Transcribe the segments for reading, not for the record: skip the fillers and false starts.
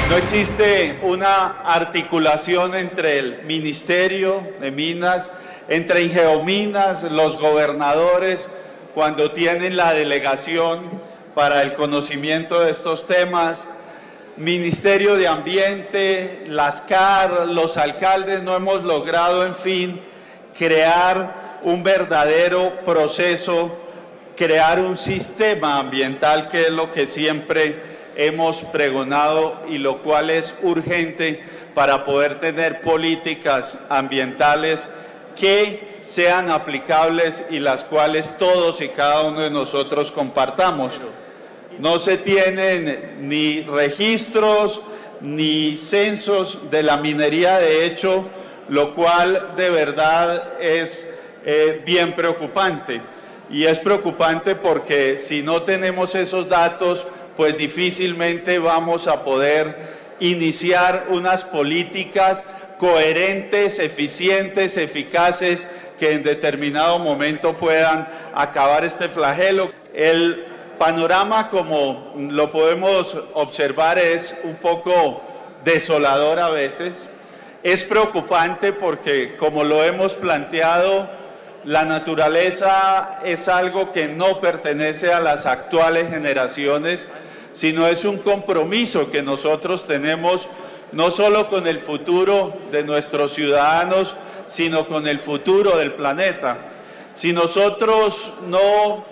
No existe una articulación entre el Ministerio de Minas, entre Ingeominas, los gobernadores, cuando tienen la delegación para el conocimiento de estos temas, Ministerio de Ambiente, las CAR, los alcaldes, no hemos logrado, en fin, crear un verdadero proceso, crear un sistema ambiental, que es lo que siempre hemos pregonado y lo cual es urgente para poder tener políticas ambientales que sean aplicables y las cuales todos y cada uno de nosotros compartamos. No se tienen ni registros ni censos de la minería, de hecho, lo cual de verdad es bien preocupante. Y es preocupante porque si no tenemos esos datos, pues difícilmente vamos a poder iniciar unas políticas coherentes, eficientes, eficaces, que en determinado momento puedan acabar este flagelo. El panorama, como lo podemos observar, es un poco desolador a veces. Es preocupante porque, como lo hemos planteado, la naturaleza es algo que no pertenece a las actuales generaciones, sino es un compromiso que nosotros tenemos no solo con el futuro de nuestros ciudadanos, sino con el futuro del planeta. Si nosotros no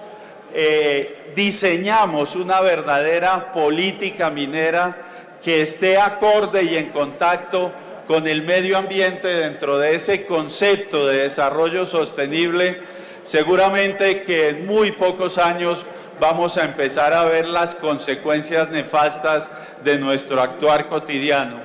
diseñamos una verdadera política minera que esté acorde y en contacto con el medio ambiente dentro de ese concepto de desarrollo sostenible, seguramente que en muy pocos años vamos a empezar a ver las consecuencias nefastas de nuestro actuar cotidiano.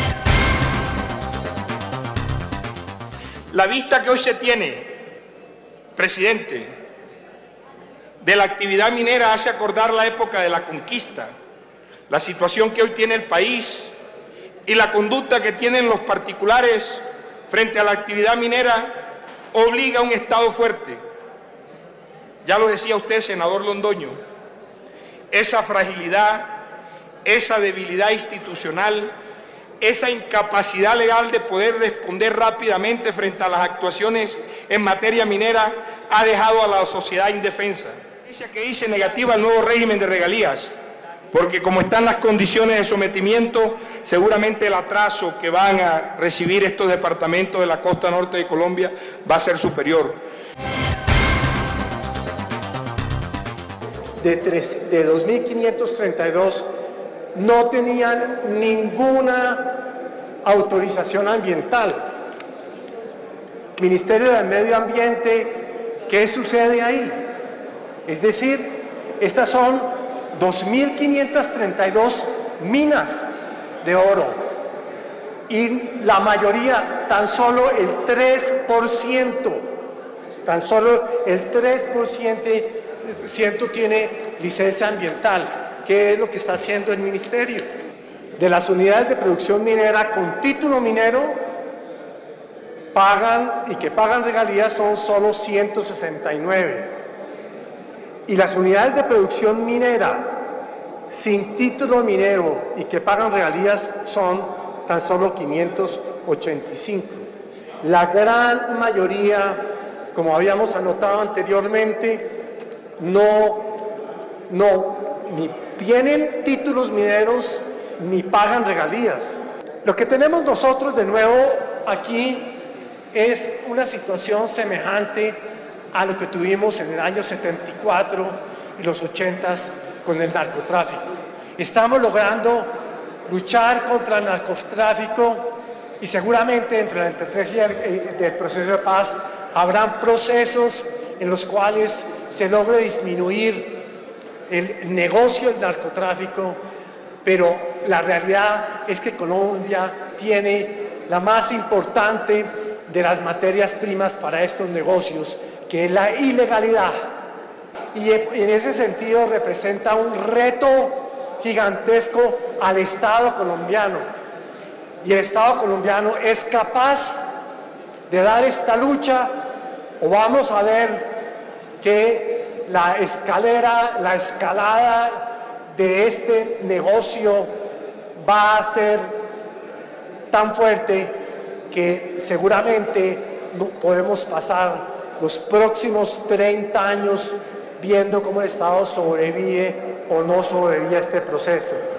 La vista que hoy se tiene, presidente, de la actividad minera hace acordar la época de la conquista, la situación que hoy tiene el país y la conducta que tienen los particulares frente a la actividad minera obliga a un Estado fuerte. Ya lo decía usted, senador Londoño, esa fragilidad, esa debilidad institucional, esa incapacidad legal de poder responder rápidamente frente a las actuaciones en materia minera ha dejado a la sociedad indefensa. Que dice negativa al nuevo régimen de regalías, porque como están las condiciones de sometimiento, seguramente el atraso que van a recibir estos departamentos de la costa norte de Colombia va a ser superior. De 2.532 no tenían ninguna autorización ambiental. Ministerio del Medio Ambiente, ¿qué sucede ahí? Es decir, estas son 2.532 minas de oro y la mayoría, tan solo el 3%, tan solo el 3% tiene licencia ambiental. ¿Qué es lo que está haciendo el ministerio? De las unidades de producción minera con título minero, pagan y que pagan regalías son solo 169. Y las unidades de producción minera sin título minero y que pagan regalías son tan solo 585. La gran mayoría, como habíamos anotado anteriormente, ni tienen títulos mineros ni pagan regalías. Lo que tenemos nosotros de nuevo aquí es una situación semejante a lo que tuvimos en el año 74 y los 80s con el narcotráfico. Estamos logrando luchar contra el narcotráfico y seguramente dentro de la estrategia del proceso de paz habrán procesos en los cuales se logre disminuir el negocio del narcotráfico, pero la realidad es que Colombia tiene la más importante de las materias primas para estos negocios, que es la ilegalidad. Y en ese sentido representa un reto gigantesco al Estado colombiano. Y el Estado colombiano es capaz de dar esta lucha, o vamos a ver que la escalada de este negocio va a ser tan fuerte que seguramente no podemos pasar los próximos 30 años viendo cómo el Estado sobrevive o no sobrevive a este proceso.